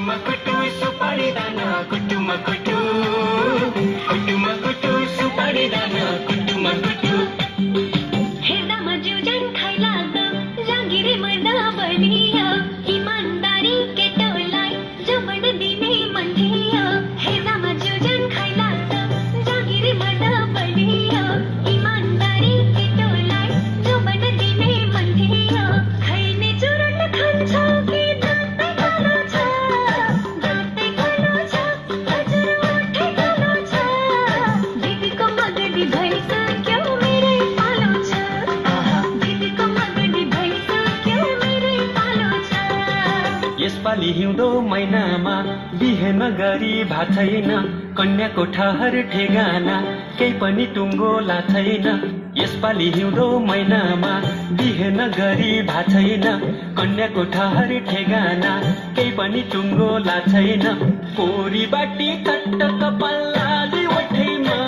कुटु सुपारी दाना कुटुमा कुटु सुपारी दाना कुटुमा कुटु हेर्दामा जिउजन खाइ लाग्दा जागिरे मर्दा बनिया इमानदारी केटोलाई जोबन दिने मन थियो हेर्दामा जिउजन खाइ लाग्दा जागिरे मर्दा बनिया इमानदारी केटोलाई जोबन दिने मन थियो खैने चुरन खान्छ कि दाँतै कालो छ हजुर ओठै कालो छ दिदीको मगनी भइसक्यो मेरै पालो छ दिदीको मगनी भइसक्यो मेरै पालो छ यसपालि हिउँदो महिनामा बिहे नगरी भा छैन कन्याको ठहर ठेगाना केही पनि टुङ्गो ला छैन यसपालि हिउँदो महिनामा बिहे नगरी भा छैन कन्याको ठहर ठेगाना केही पनि टुङ्गो ला छैन कोरी बाटी तट्ट कपाल लाली ओठैमा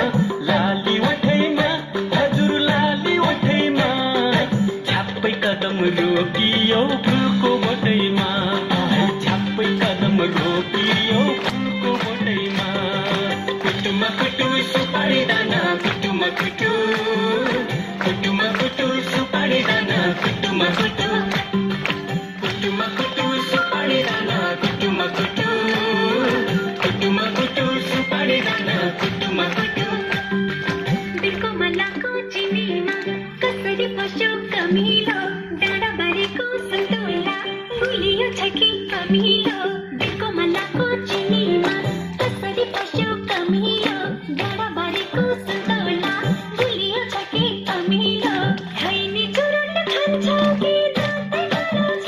हजुर लाली ओठैमा छाप्पै कदम रोकियो फुलको बोटैमा छाप्पै कदम रोकियो फुलको बोटैमा कुटुमा कुटु सुपारी दाना कुटुमा कुटु सुपारी दाना कुटुमा कुटु सुपारी दाना कुटुमा कुटु सुपारी दाना कुटुमा कुटु बिर्को मलाको चिनीमा कसरी पस्यो कमिलो डाँडाबारीको सन्तोला भुलियो छ कि कमिलो बिर्को मलाको चिनीमा कसरी पस्यो कमिलो डाँडाबारीको सन्तोला भुलियो छ कि कमिलो खैनी चुरन खान्छ कि दाँतै कालो छ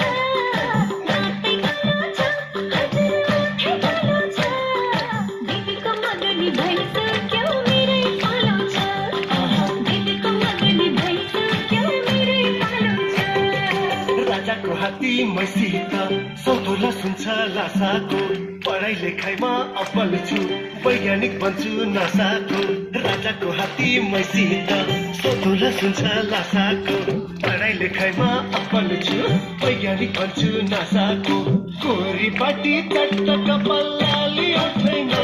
हजुर ओठै कालो छ दिदीको मगनी भइसक्यो मेरै पालो छ दिदीको मगनी भइसक्यो मेरै पालो छ राजाको हात्ती मैसित सौधोला सुन्छ लासाको पढाइ लेखाइमा अब्बल छु वैज्ञानिक बन्छु नासाको राजाको हात्ती मैसित सौधोला सुन्छ लासाको पढाइ लेखाइमा अब्बल छु वैज्ञानिक बन्छु नासाको कोरी बाटी चट्ट कपाल लाली ओठैमा